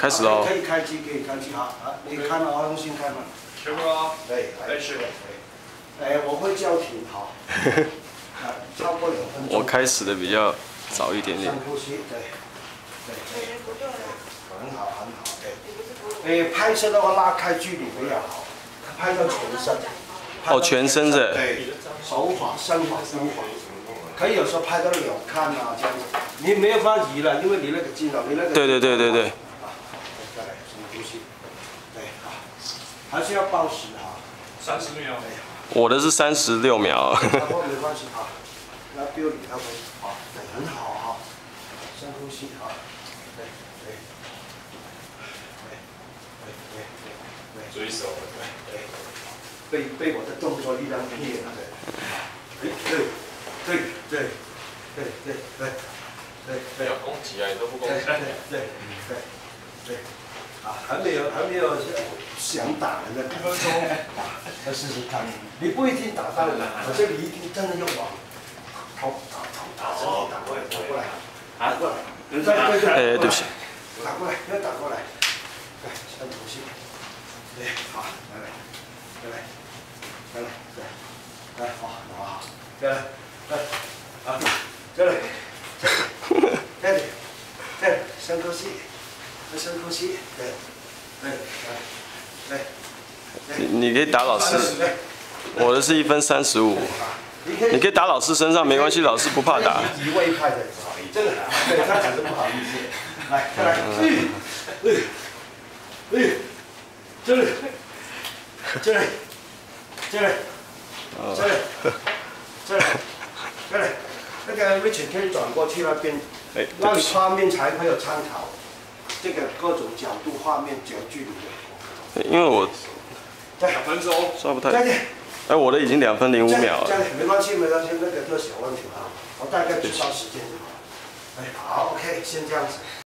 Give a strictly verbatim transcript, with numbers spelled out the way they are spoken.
开始喽。 可以开机，可以开机哈。啊，你看了啊，用心看嘛。 全部啊。 对， 来是的。 哎，我会叫停哈。啊，超过两分钟。 我开始的比较早一点点。 深呼吸，对，对对，很好很好，对。哎，拍摄的话拉开距离比较好，拍到全身。 哦，全身的。 对，手法、身法、身法。 可以有时候拍到鸟看啊，这样子，你没有办法移了，因为你那个镜头，你那个。 对对对对对。 啊，再来深呼吸，对啊，还是要报时哈。 三十秒。 我的是三十六秒。 差不多没关系哈，那不用理他们，好，对，很好哈，深呼吸哈，对对，对对对对。 追手。 对对，被被我的动作力量骗了，对，对。 对对对对对对对， 要攻击啊，你都不攻击。 对对对对，啊，还没有还没有想打的那一分钟，啊，再试试看，你不一定打到我，可是你一定真的要往头打头打身体打过来，打过来，打过来，对对对， 哎，对不起， 打过来，要打过来，对，深呼吸，对，好，来来，再来，再来，对，来，好，好好，再来。 来，啊，这里，这里，这里，深呼吸，深呼吸，对，对，对，对。 你可以打老师，我的是一分三十五。你可以打老师身上没关系，老师不怕打。 一位派的，真的，对他只是不好意思。来，再来，哎，哎，哎，这里，这里，这里，这里，这里。 对，那个 Richard 可以转过去那边， 哎， 那你画面才会有参考，这个各种角度、画面、角距离的。 因为我两分钟刷不太。哎，我的已经两分零五秒了。 这样没关系，没关系，那个都小问题啊，我大概知道时间就好。哎，好 ，OK，先这样子。